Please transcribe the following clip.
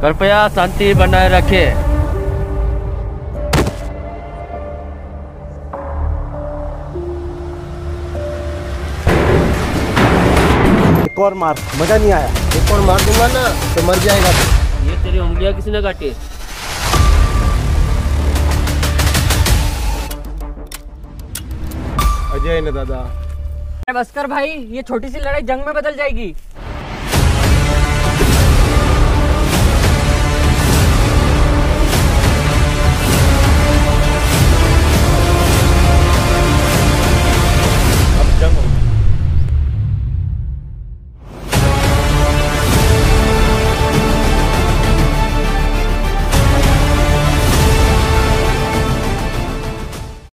कृपया शांति बनाए रखें। एक और मार, मजा नहीं आया। एक और मार दूंगा ना तो मर जाएगा तू। ये तेरी उंगलियां किसने काटी? अजय ने दादा। बस कर भाई, ये छोटी सी लड़ाई जंग में बदल जाएगी।